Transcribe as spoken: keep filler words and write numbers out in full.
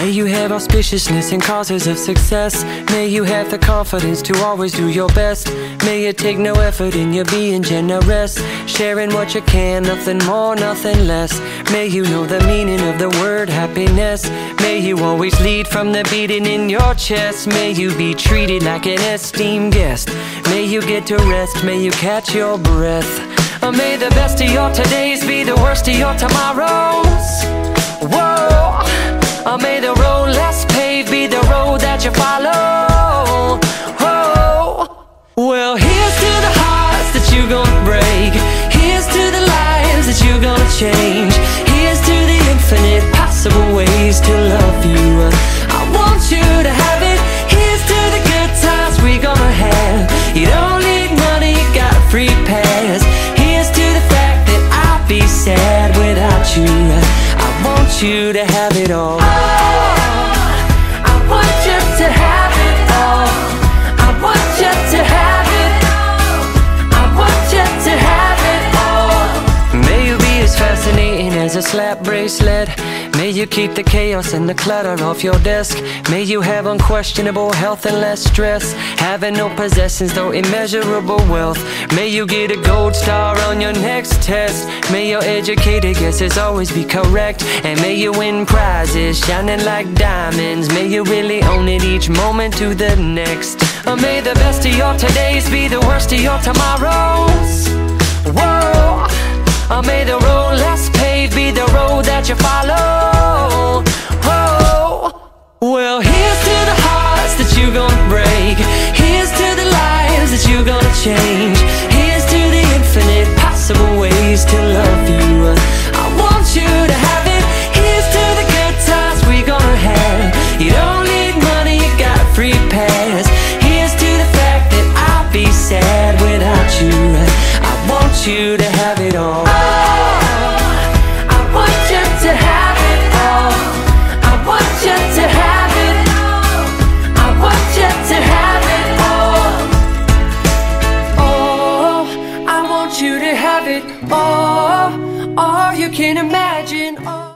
May you have auspiciousness and causes of success. May you have the confidence to always do your best. May it take no effort in you being generous, sharing what you can, nothing more, nothing less. May you know the meaning of the word happiness. May you always lead from the beating in your chest. May you be treated like an esteemed guest. May you get to rest, may you catch your breath. Or may the best of your todays be the worst of your tomorrows. Whoa. Or may the road less paved be the road that you follow. Whoa. Well, here's to the hearts that you're gonna break. Here's to the lives that you're gonna change. Here's to the infinite possible ways to love you. I want you to have it. Here's to the good times we're gonna have. You don't need money, you got a free pass. Here's to the fact that I'll be sad without you. I want you to have it all. Oh, I want you to have it all. I want you to have it. I want you to have it all. May you be as fascinating as a slap bracelet. May you keep the chaos and the clutter off your desk. May you have unquestionable health and less stress. Having no possessions though immeasurable wealth. May you get a gold star on your next test. May your educated guesses always be correct. And may you win prizes shining like diamonds. May you really own it each moment to the next. Or may the best of your todays be the worst of your tomorrows. Whoa. Or may the road less paved be the road that you follow. Oh, well, here's to the hearts that you're gonna break. Here's to the lives that you're gonna change. Here's to the infinite possible ways to love you. I want you to have it. Here's to the good times we're gonna have. You don't need money, you got a free pass. Here's to the fact that I'll be sad without you. I want you to have it all. You to have it all, all you can imagine.